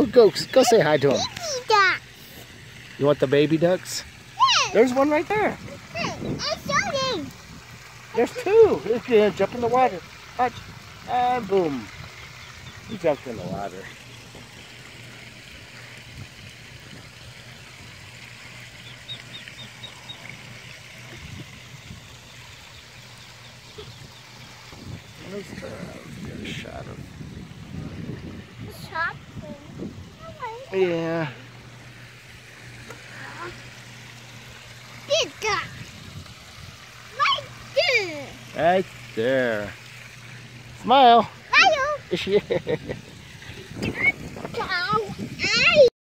go say hi to him. Baby duck. You want the baby ducks? Yes. There's one right there. It's shooting. There's two. It's gonna jump in the water. Watch. And boom. He jumped in the water. Let's get a shot of. Yeah. Big duck. Right there. Right there. Smile. Smile. Yeah.